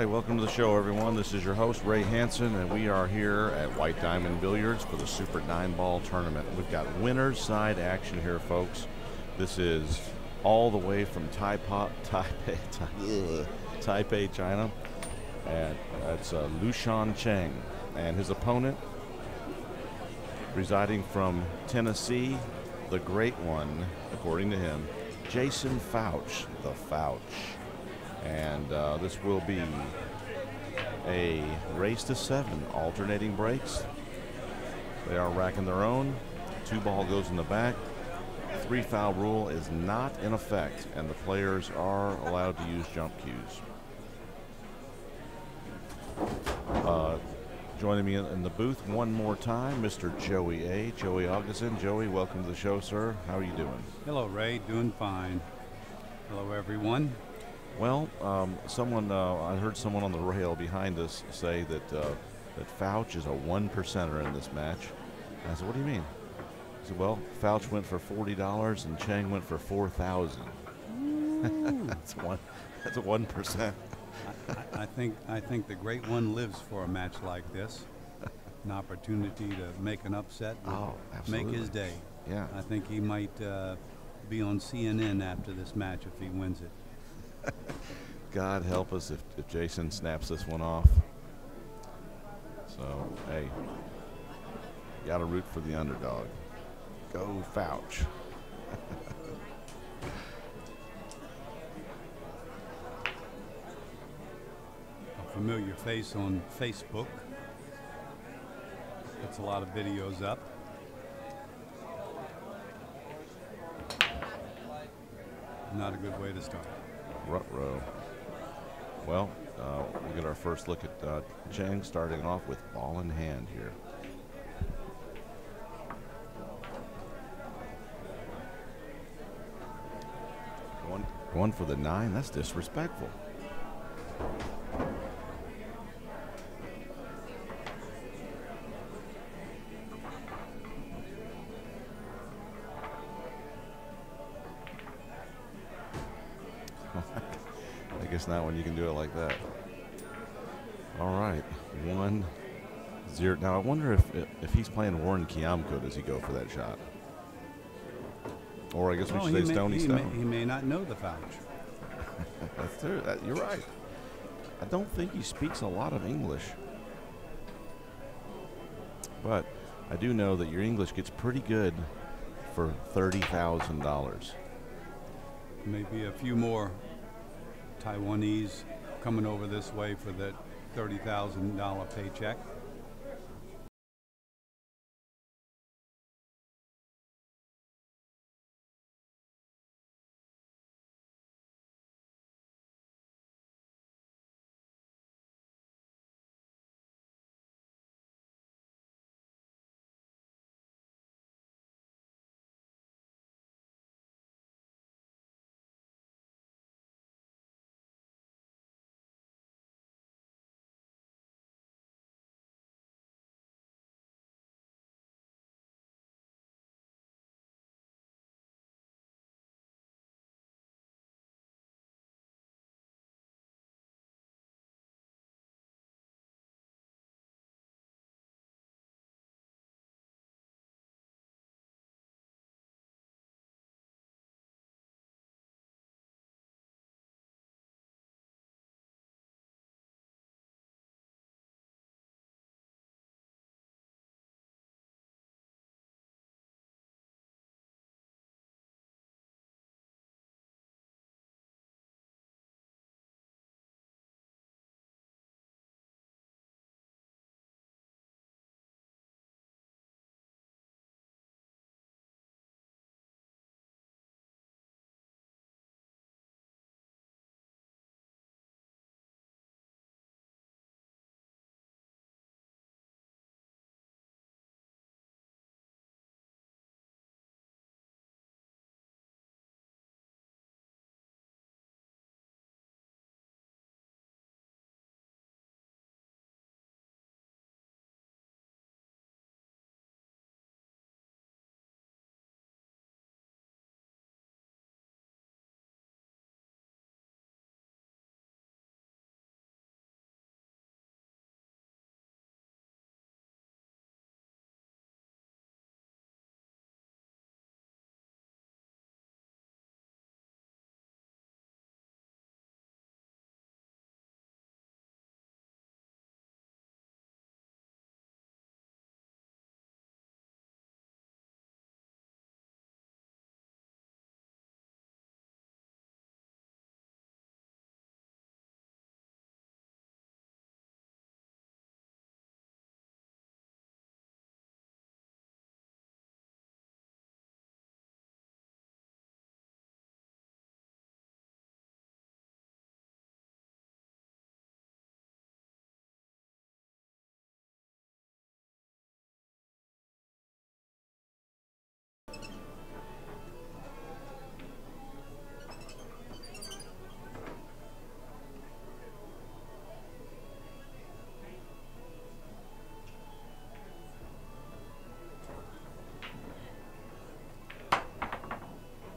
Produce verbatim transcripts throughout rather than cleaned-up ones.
right, welcome to the show, everyone. This is your host, Ray Hansen, and we are here at White Diamond Billiards for the Super Nine Ball Tournament. We've got winner's side action here, folks. This is all the way from Taipei, Taipei, Taipei, Taipei China. And that's uh, Hsuan Cheng, and his opponent, residing from Tennessee, the great one, according to him, Jason Foutch, the Foutch. And uh, this will be a race to seven, alternating breaks. They are racking their own. Two ball goes in the back. Three foul rule is not in effect, and the players are allowed to use jump cues. Uh, joining me in, in the booth one more time, Mister Joey A. Joey Augustin. Joey, welcome to the show, sir. How are you doing? Hello, Ray. Doing fine. Hello, everyone. Well, um, someone uh, I heard someone on the rail behind us say that uh, that Foutch is a one percenter in this match. I said, "What do you mean?" He said, "Well, Foutch went for forty dollars and Cheng went for four thousand. That's one. That's a one percent." I, I think I think the great one lives for a match like this. An opportunity to make an upset, oh, make his day. Yeah. I think he might uh, be on C N N after this match if he wins it. God help us if, if Jason snaps this one off. So, hey, got to root for the underdog. Go Foutch. A familiar face on Facebook. Puts a lot of videos up. Not a good way to start. Rut-row. Well, uh, we'll get our first look at uh, Cheng starting off with ball in hand here. Going, going for the nine. That's disrespectful. I guess not when you can do it like that. All right, one, zero. Now I wonder if if he's playing Warren Kiamko, does he go for that shot? Or I guess we well, should say may, Stony he Stone. May, he may not know the Foutch. That's true. That, you're right. I don't think he speaks a lot of English, but I do know that your English gets pretty good for thirty thousand dollars. Maybe a few more Taiwanese coming over this way for that thirty thousand dollar paycheck.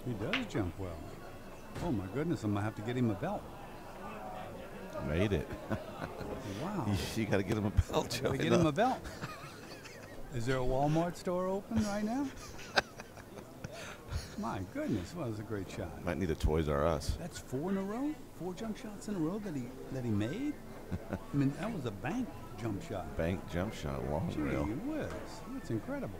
He does jump well. Oh my goodness, I'm gonna have to get him a belt. Made it. Wow. You, you got to get him a belt, Joey. Gotta get him a belt. Is there a Walmart store open right now? My goodness, well, that was a great shot. Might need a Toys R Us. That's four in a row? Four jump shots in a row that he that he made? I mean, that was a bank jump shot. Bank jump shot, long Gee rail. whiz. That's incredible.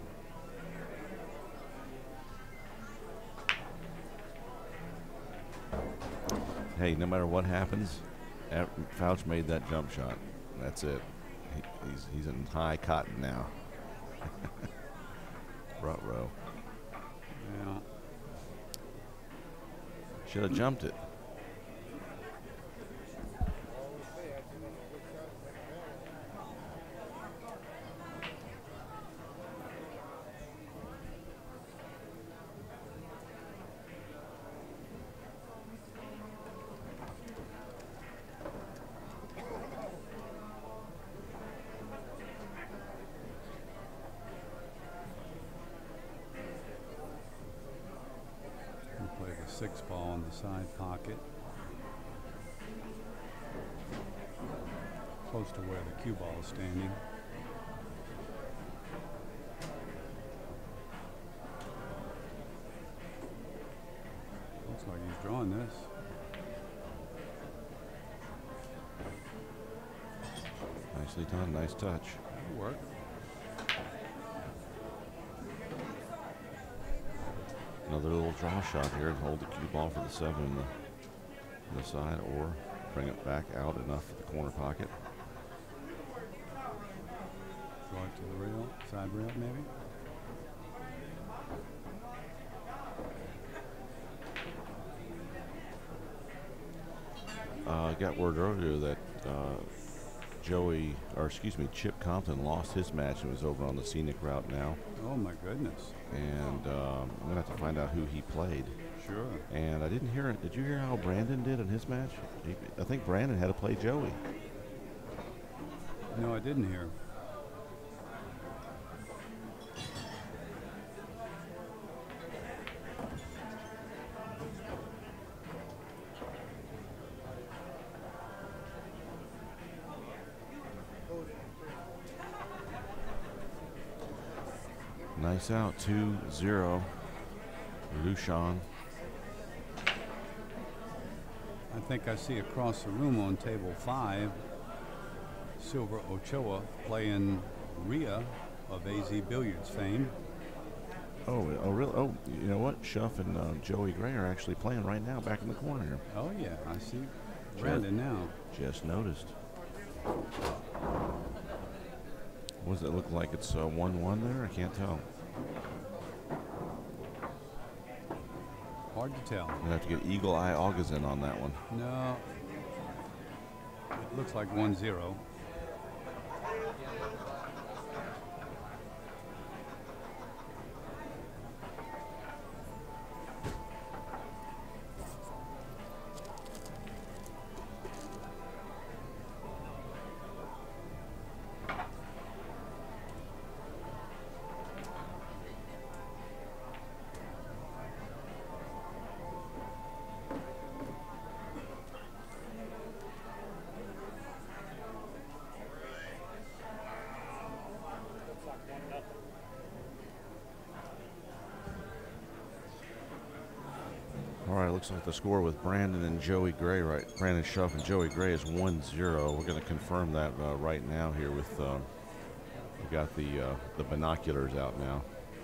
Hey, no matter what happens, F- Foutch made that jump shot. That's it. He, he's he's in high cotton now. Front row. Yeah. Should have jumped it. Play the six ball in the side pocket. Close to where the cue ball is standing. Looks like he's drawing this. Nicely done. Nice touch. That'll work. Another little draw shot here. Hold the cue ball for the seven in the, in the side, or bring it back out enough for the corner pocket. Draw it to the rail, side rail maybe. Uh, I got word earlier that uh, Joey, or excuse me, Chip Compton lost his match and was over on the scenic route now. Oh my goodness. And um, I'm gonna have to find out who he played. Sure. And I didn't hear it. Did you hear how Brandon did in his match? He, I think Brandon had to play Joey. No, I didn't hear. Nice out, two zero. Hsuan. I think I see across the room on table five, Silver Ochoa playing Rhea of A Z Billiards fame. Oh, oh, really? Oh, you know what? Shuff and uh, Joey Gray are actually playing right now, back in the corner here. Oh yeah, I see Brandon now. Just noticed. What does that look like? It's uh, one one there? I can't tell. Hard to tell. I'm going to have to get Eagle Eye August in on that one. No. It looks like one zero. All right, looks like the score with Brandon and Joey Gray, right? Brandon Shuff and Joey Gray is one zero. We're going to confirm that uh, right now here with, uh, we got the, uh, the binoculars out now.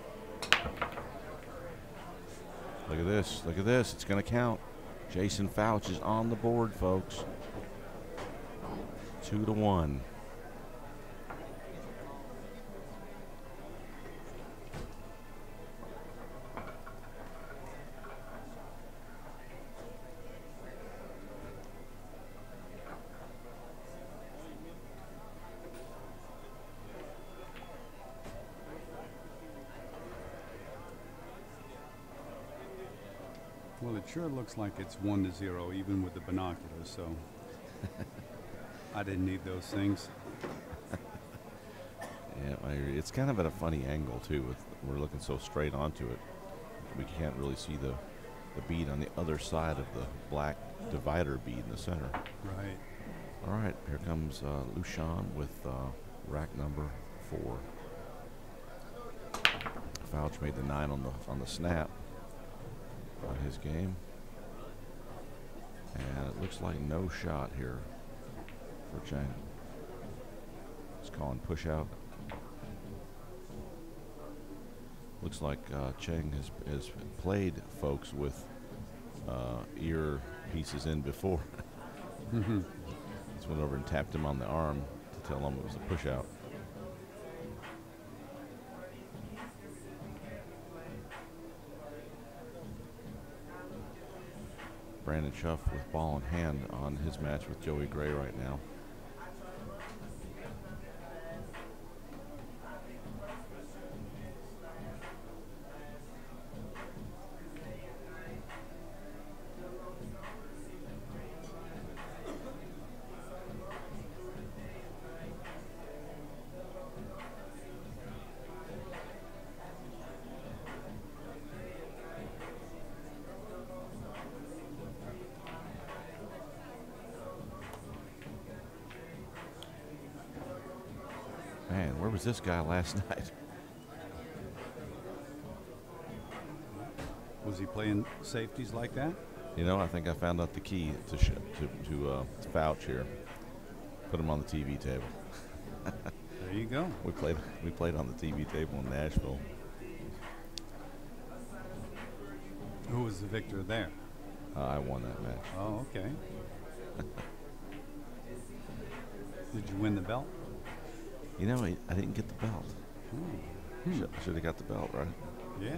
Look at this, look at this, it's going to count. Jason Foutch is on the board, folks. Two to one. Well, it sure looks like it's one to zero, even with the binoculars. So I didn't need those things. Yeah, I agree. It's kind of at a funny angle too. With we're looking so straight onto it, we can't really see the the bead on the other side of the black divider bead in the center. Right. All right, here comes uh, Hsuan with uh, rack number four. Foutch made the nine on the on the snap on his game, and it looks like no shot here for Cheng. He's calling push out. Looks like uh, Cheng has has played folks with uh, ear pieces in before. Mm-hmm. Just went over and tapped him on the arm to tell him it was a push out. Brandon Schuff with ball in hand on his match with Joey Gray right now. Man, where was this guy last night? Was he playing safeties like that? You know, I think I found out the key to sh to, to, uh, to Foutch here. Put him on the T V table. There you go. We played. We played on the T V table in Nashville. Who was the victor there? Uh, I won that match. Oh, okay. Did you win the belt? You know, I, I didn't get the belt. Hmm. Should, should have got the belt, right? Yeah.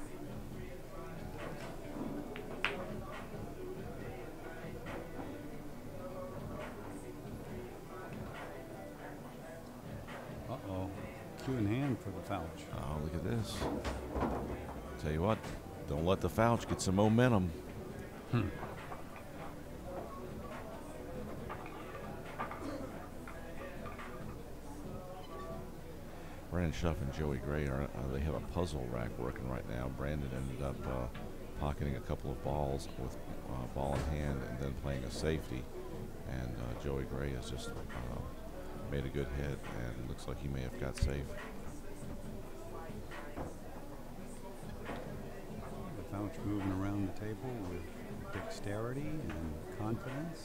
Uh-oh. Two in hand for the Foutch. Oh, look at this. Tell you what, don't let the Foutch get some momentum. Hmm. Brandon Schuff and Joey Gray are, uh, they have a puzzle rack working right now. Brandon ended up uh, pocketing a couple of balls with uh, ball in hand and then playing a safety. And uh, Joey Gray has just uh, made a good hit and looks like he may have got safe. The Foutch moving around the table with dexterity and confidence.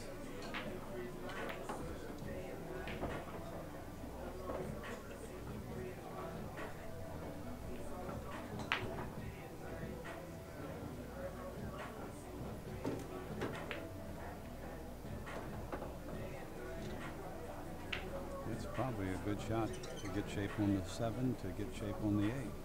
It's probably a good shot to get shape on the seven, to get shape on the eight.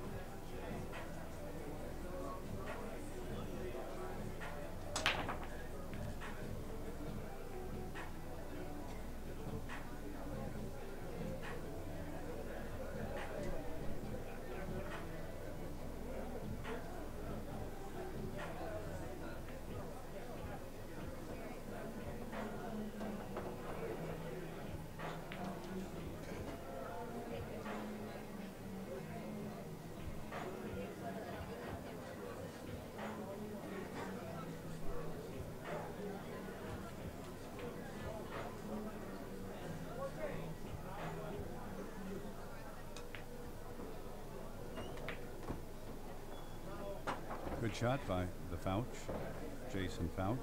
Good shot by the Foutch, Jason Foutch.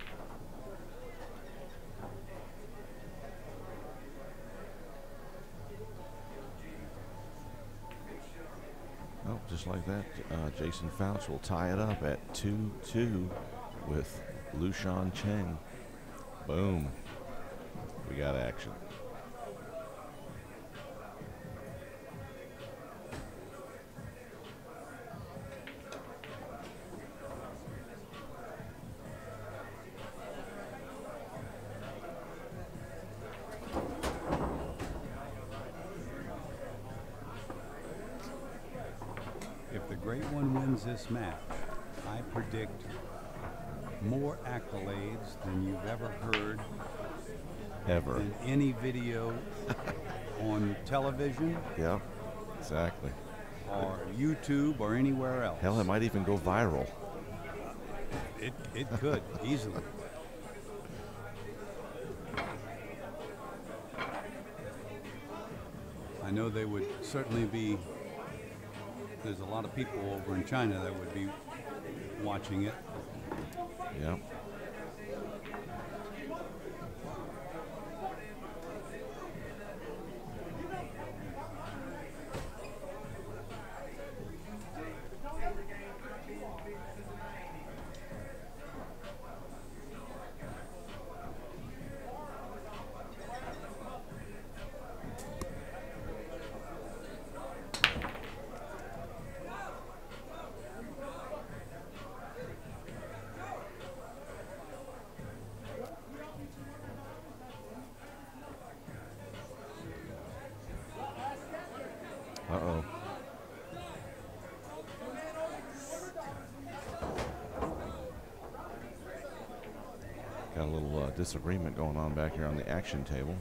Oh, just like that, uh, Jason Foutch will tie it up at two two with Hsuan Cheng. Boom. We got action. If the great one wins this match, I predict more accolades than you've ever heard Ever. in any video on television. Yeah, exactly. Or YouTube or anywhere else. Hell, it might even go viral. It, it could, easily. I know they would certainly be, there's a lot of people over in China that would be watching it. Yep. Uh-oh. Got a little uh, disagreement going on back here on the action table.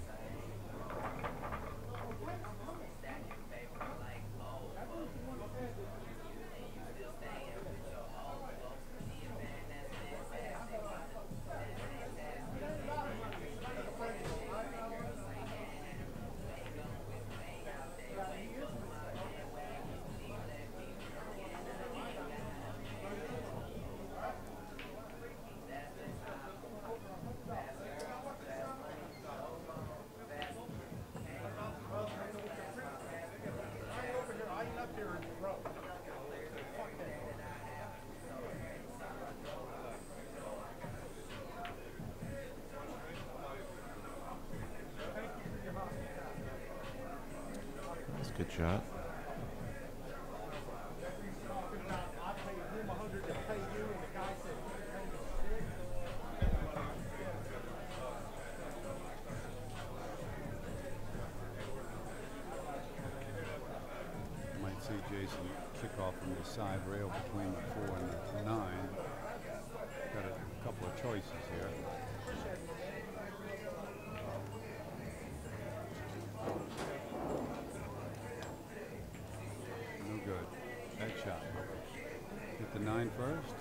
Good shot. Might see Jason kick off from the side rail between the four and the nine. Got a couple of choices here. Shot. Hit the nine first.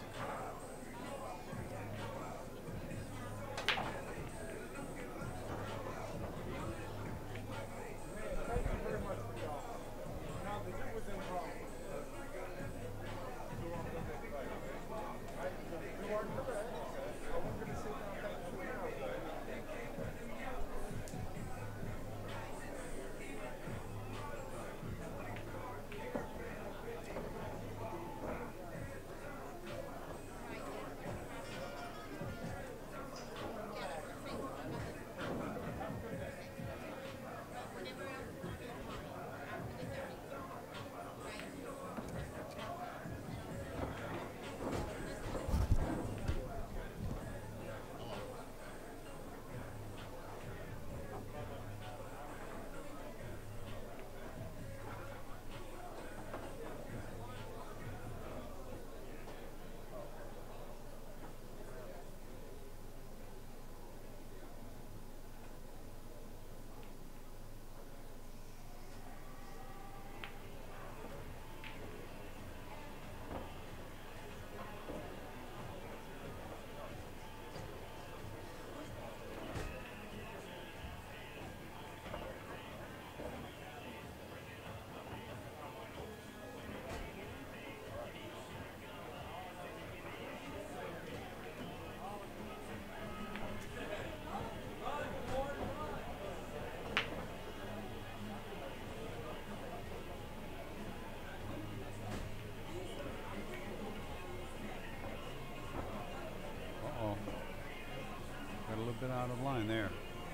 Bit out of line there.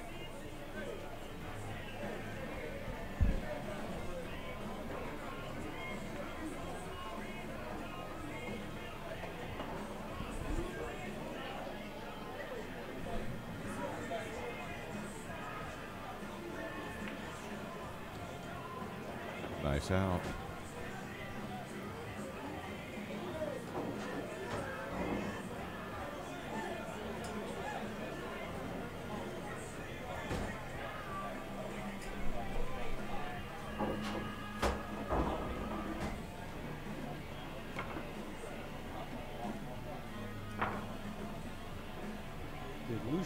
Nice out.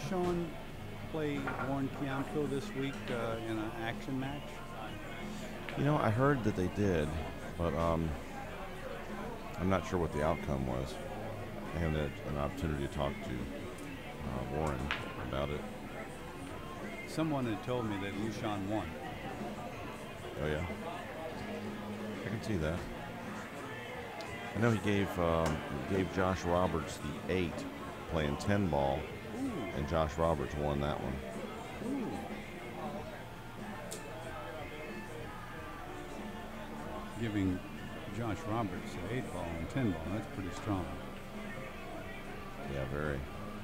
Hsuan play Warren Kiamko this week uh, in an action match? You know, I heard that they did, but um, I'm not sure what the outcome was. I haven't had an opportunity to talk to uh, Warren about it. Someone had told me that Hsuan won. Oh, yeah? I can see that. I know he gave um, he gave Josh Roberts the eight playing ten ball, Ooh. and Josh Roberts won that one. Ooh. Giving Josh Roberts the eight ball and ten ball, that's pretty strong. Yeah, very.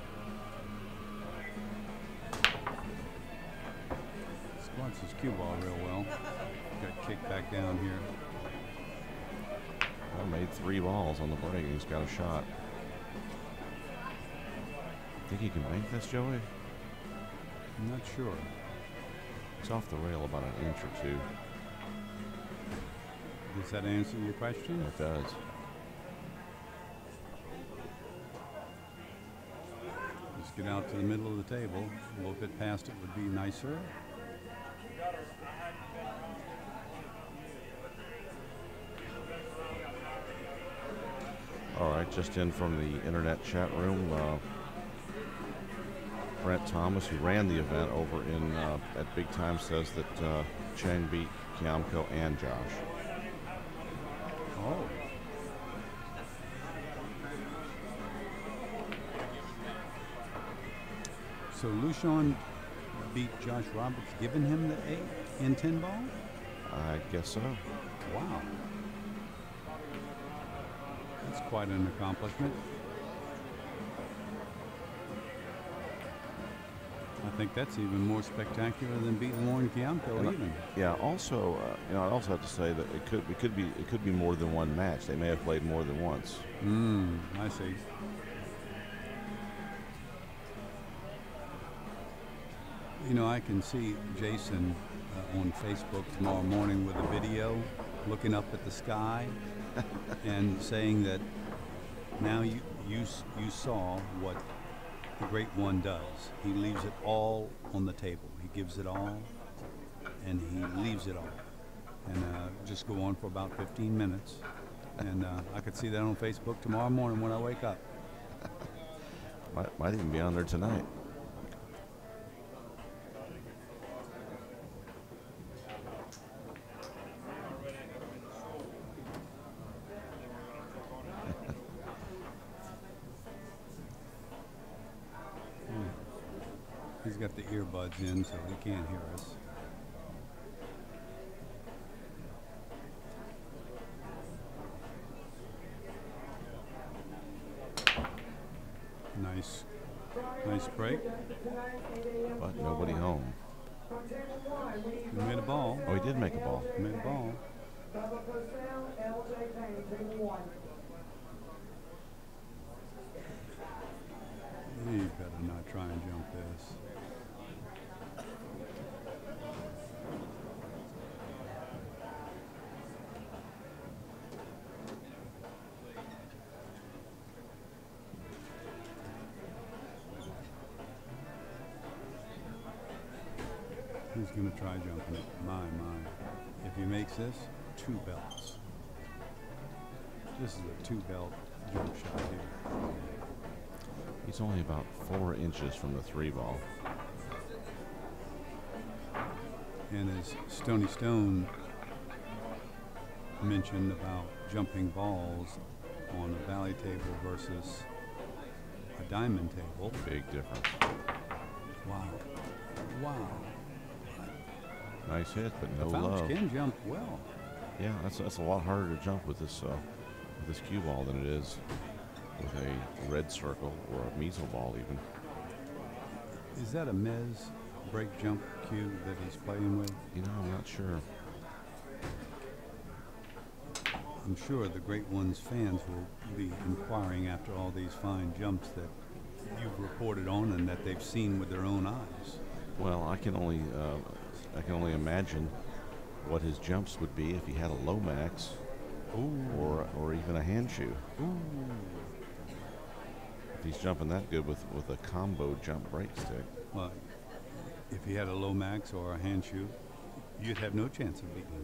Squats his cue ball real well. Got kicked back down here. Well, made three balls on the break. He's got a shot. Think he can make this, Joey? I'm not sure. It's off the rail about an inch or two. Does that answer your question? It does. Just get out to the middle of the table. A little bit past it would be nicer. All right, just in from the internet chat room, uh, Brent Thomas, who ran the event over in uh, at Big Time, says that uh, Cheng beat Kiamko and Josh. Oh. So Hsuan beat Josh Roberts, giving him the eight in ten ball? I guess so. Wow. That's quite an accomplishment. I think that's even more spectacular than beating Warren Kiamko And I- even. Yeah. Also, uh, you know, I also have to say that it could it could be it could be more than one match. They may have played more than once. Hmm, I see. You know, I can see Jason uh, on Facebook tomorrow morning with a video looking up at the sky and saying that now you, you, s- you saw what the Great One does. He leaves it all on the table. He gives it all and he leaves it all. And uh, just go on for about fifteen minutes. And uh, I could see that on Facebook tomorrow morning when I wake up. Might, might even be on there tonight. He's got the earbuds in, so he can't hear us. Nice, nice break. But nobody home. He made a ball. Oh, he did make a ball. He made a ball. He better not try and jump this. He's going to try jumping it. My, my. If he makes this, two belts. This is a two belt jump shot here. He's only about four inches from the three ball. And as Stony Stone mentioned about jumping balls on a valley table versus a diamond table. Big difference. Wow. Wow. Nice hit, but no Foutch love. can jump well. Yeah, that's that's a lot harder to jump with this uh, with this cue ball than it is with a red circle or a measle ball even. Is that a Mez break jump cue that he's playing with? You know, I'm not sure. I'm sure the Great One's fans will be inquiring after all these fine jumps that you've reported on and that they've seen with their own eyes. Well, I can only uh, I can only imagine what his jumps would be if he had a Lomax Ooh. or or even a hand shoe. Ooh. If he's jumping that good with, with a combo jump break stick. Well, if he had a low max or a hand shoe, you'd have no chance of beating him.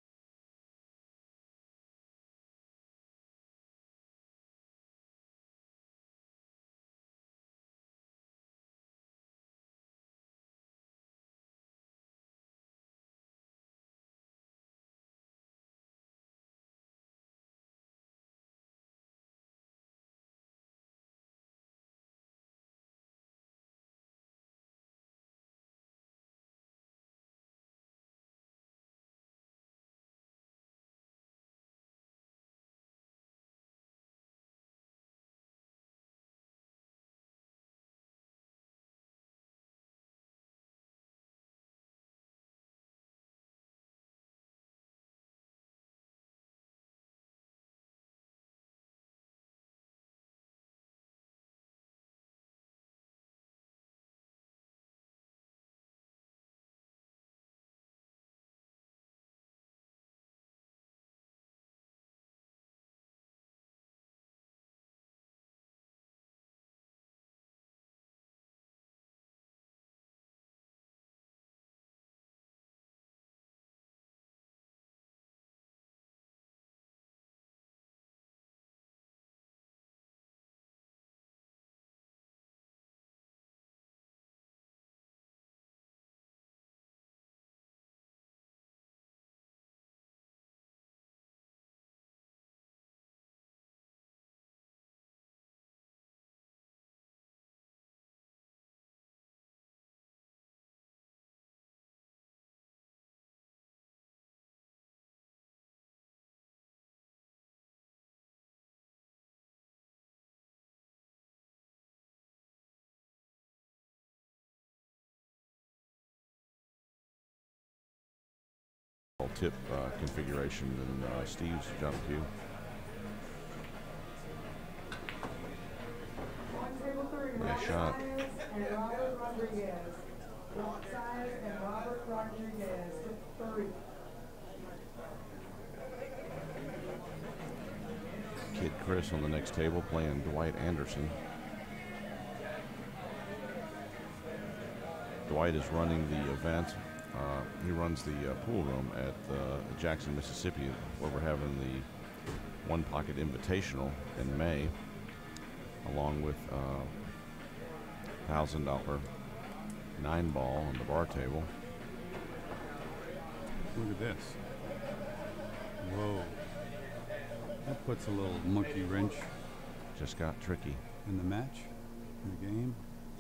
Tip uh, configuration in uh, Steve's jump cue. Nice shot. And Robert Rodriguez. Size and Robert Rodriguez. Three. Kid Chris on the next table playing Dwight Anderson. Dwight is running the event. Uh, he runs the uh, pool room at uh, Jackson, Mississippi, where we're having the One Pocket Invitational in May, along with uh, one thousand dollar nine ball on the bar table. Look at this. Whoa. That puts a little monkey wrench. Just got tricky. In the match, in the game.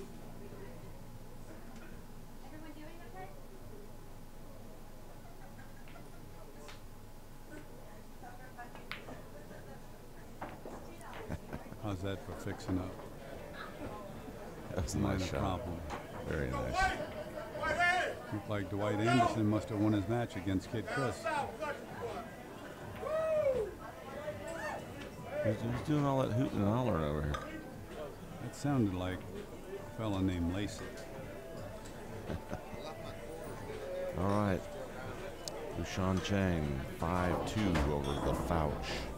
How's that for fixing up? That's a nice shot. Problem. Very nice. Looked like Dwight Anderson must have won his match against Kid Chris. Who's, who's doing all that hooting and hollering over here? That sounded like a fella named Lacey. All right. Hsuan Cheng, five two over the Foutch.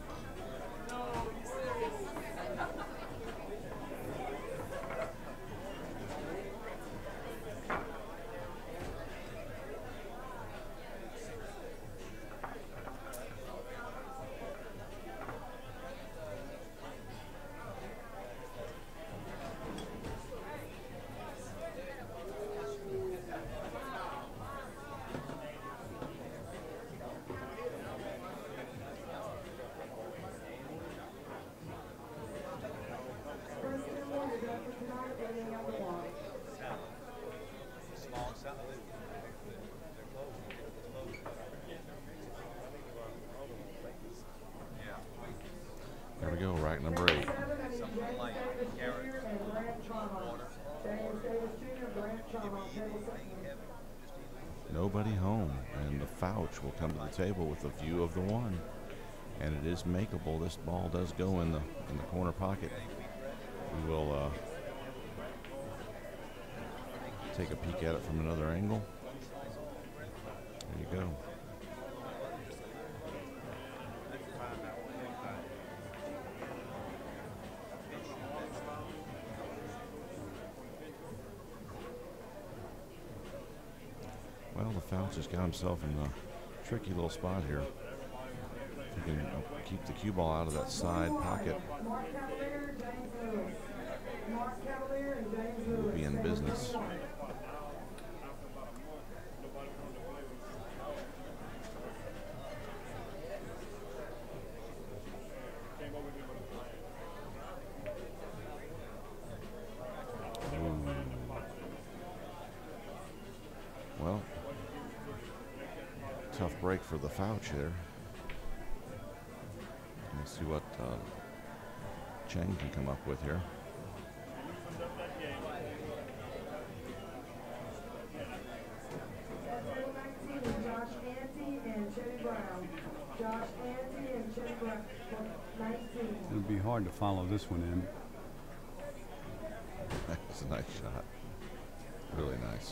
There we go, rack number eight. Nobody home, and the Foutch will come to the table with a view of the one. And it is makeable. This ball does go in the in the corner pocket. We will uh, take a peek at it from another angle. There you go. Foutch has got himself in a tricky little spot here. If he can uh, keep the cue ball out of that side pocket, we'll be in business. Well, tough break for the Foutch there. Let's see what uh, Cheng can come up with here. It'll be hard to follow this one in. That's a nice shot. Really nice.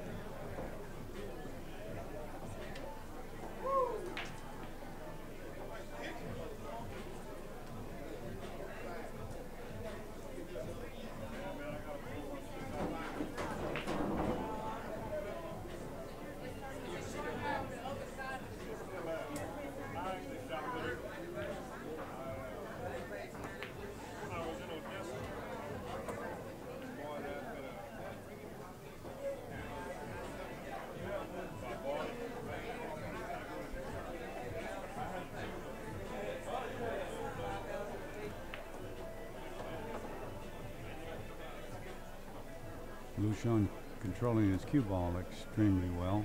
Hsuan controlling his cue ball extremely well.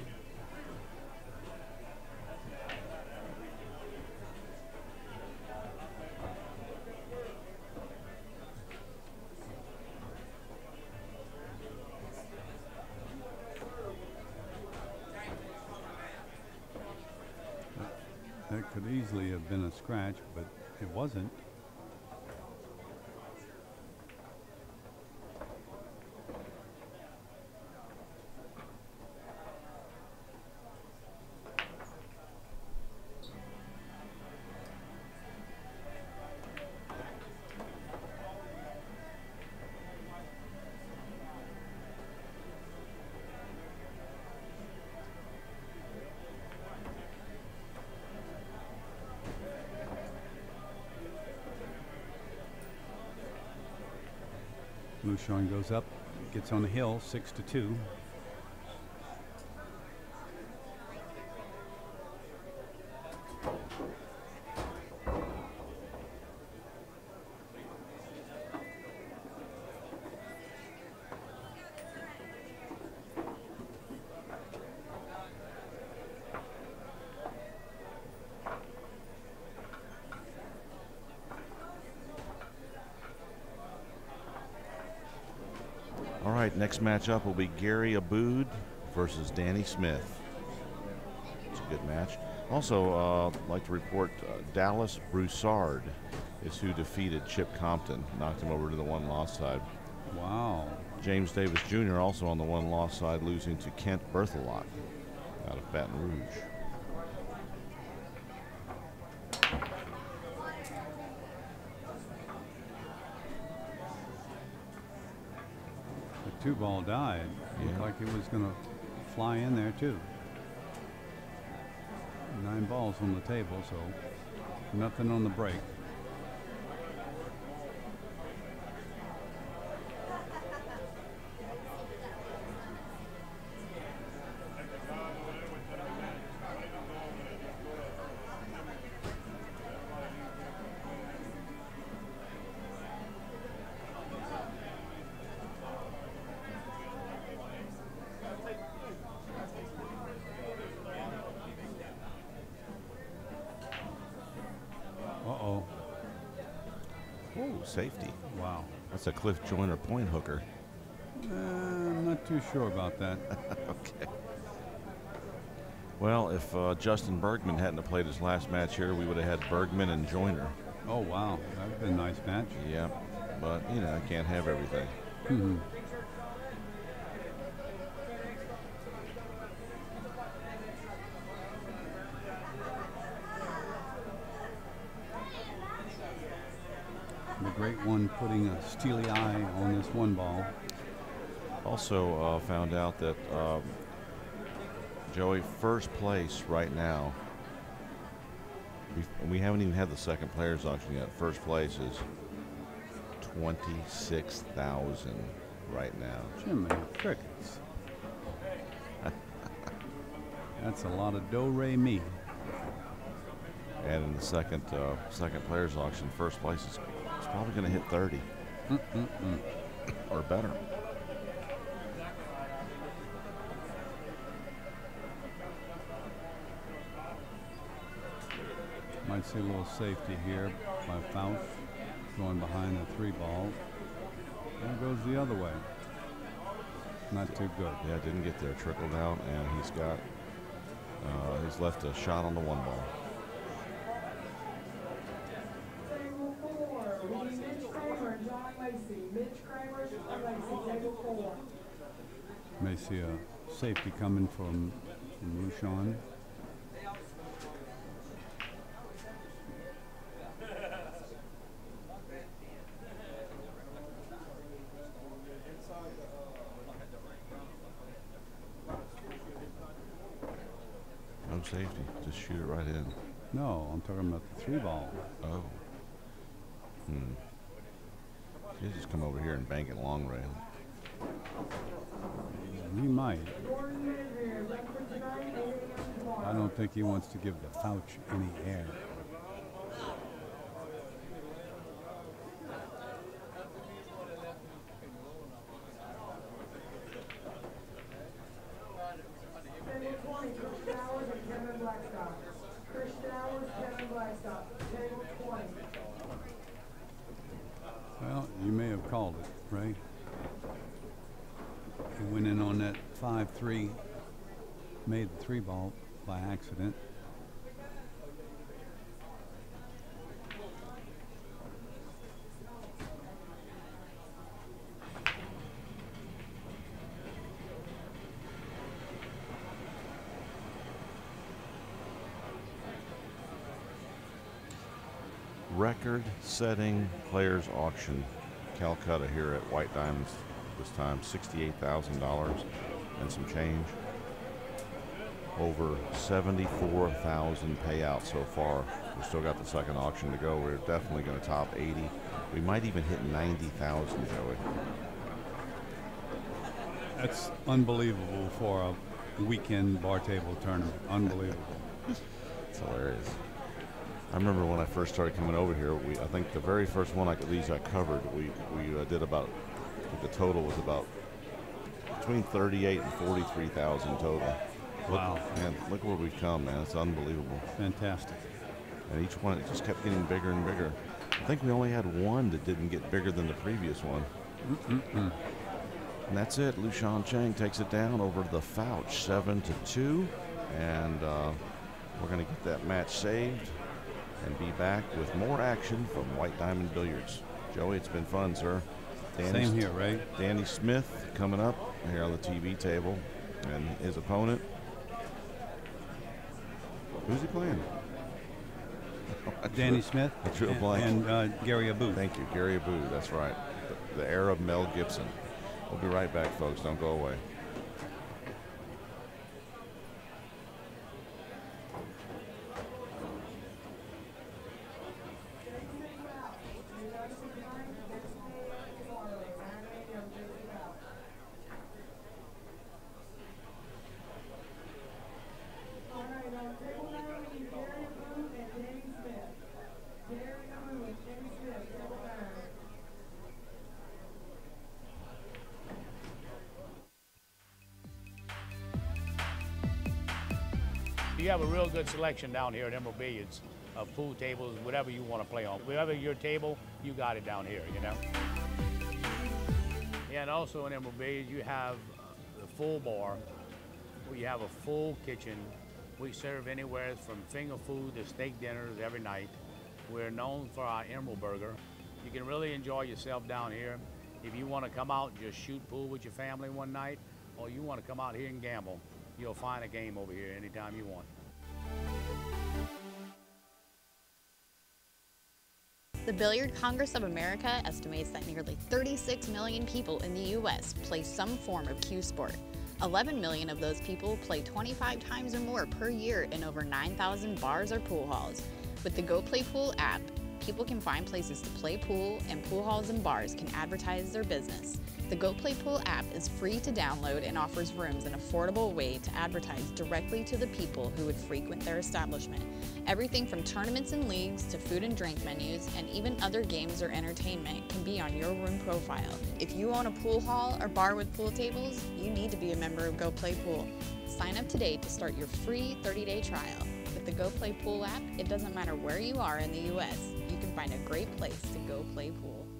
That could easily have been a scratch, but it wasn't. Hsuan goes up, gets on the hill, six to two. All right, next matchup will be Gary Aboud versus Danny Smith. It's a good match. Also, uh, I'd like to report uh, Dallas Broussard is who defeated Chip Compton, knocked him over to the one-loss side. Wow. James Davis Junior also on the one-loss side, losing to Kent Berthelot out of Baton Rouge. Two ball died. Looked Yeah. like it was going to fly in there too. Nine balls on the table, so nothing on the break. Uh-oh. Oh, safety. Wow. That's a Cliff Joyner point hooker. Uh, I'm not too sure about that. Okay. Well, if uh, Justin Bergman hadn't have played his last match here, we would have had Bergman and Joyner. Oh, wow. That would have been a nice match. Yeah, but, you know, I can't have everything. Mm-hmm. The great one putting a steely eye on this one ball. Also uh, found out that um, Joey, first place right now. We, we haven't even had the second players auction yet. First place is twenty-six thousand right now. Jiminy crickets. That's a lot of do-re-mi. And in the second uh, second players auction, first place is it's probably going to hit thirty Mm-mm-mm. or better. Might see a little safety here by Foutch going behind the three ball. There goes the other way. Not too good. Yeah, didn't get there, trickled out, and he's got uh, he's left a shot on the one ball. Table four, we need Mitch Kramer and John Lacey. Mitch Kramer, John Lacey, table four. May see a safety coming from, from Hsuan. No safety, just shoot it right in. No, I'm talking about the three ball. Oh. Hmm. You just come over here and bank it long rail. He might. Gordon Manville, left for tonight, eight a m tomorrow. I don't think he wants to give the Foutch any air. Table twenty, Chris Towers and Kevin Blackstock. Chris Towers, Kevin Blackstock, table twenty. Well, you may have called it, Ray. He went in on that five three, made the three ball by accident. Record-setting players auction, Calcutta here at White Diamonds this time, sixty-eight thousand dollars and some change. Over seventy-four thousand payouts so far. We still got the second auction to go. We're definitely going to top eighty. We might even hit ninety thousand, Joey. That's unbelievable for a weekend bar table tournament. Unbelievable. It's hilarious. I remember when I first started coming over here, we I think the very first one I could these I covered, we, we uh, did about, I think the total was about between thirty-eight and forty-three thousand total. Wow. Man, look where we've come, man. It's unbelievable. Fantastic. And each one, it just kept getting bigger and bigger. I think we only had one that didn't get bigger than the previous one. Mm-mm-mm. And that's it. Hsuan Cheng takes it down over the Foutch, seven to two. And uh, we're going to get that match saved and be back with more action from White Diamond Billiards. Joey, it's been fun, sir. Danny, Same here, Ray. Danny Smith coming up here on the T V table, and his opponent. Who's he playing? Danny Smith I drew a and, blank. and uh, Gary Abu. Thank you, Gary Abu. That's right. The, the heir of Mel Gibson. We'll be right back, folks. Don't go away. You have a real good selection down here at Emerald Billiards of pool tables, whatever you want to play on. Whatever your table, you got it down here, you know. Yeah, and also in Emerald Billiards, you have the full bar, where you have a full kitchen. We serve anywhere from finger food to steak dinners every night. We're known for our Emerald Burger. You can really enjoy yourself down here. If you want to come out and just shoot pool with your family one night, or you want to come out here and gamble, you'll find a game over here anytime you want. The Billiard Congress of America estimates that nearly thirty-six million people in the U S play some form of cue sport. eleven million of those people play twenty-five times or more per year in over nine thousand bars or pool halls. With the Go Play Pool app, people can find places to play pool, and pool halls and bars can advertise their business. The Go Play Pool app is free to download and offers rooms an affordable way to advertise directly to the people who would frequent their establishment. Everything from tournaments and leagues to food and drink menus and even other games or entertainment can be on your room profile. If you own a pool hall or bar with pool tables, you need to be a member of Go Play Pool. Sign up today to start your free thirty day trial. With the Go Play Pool app, it doesn't matter where you are in the U S, you can find a great place to go play pool.